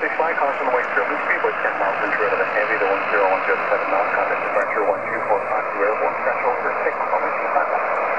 565, caution the way through. Wind speed was 10 miles per hour of the heavy, the 10107 knots, contact departure 1245 to airborne threshold for 6 on the 25 miles.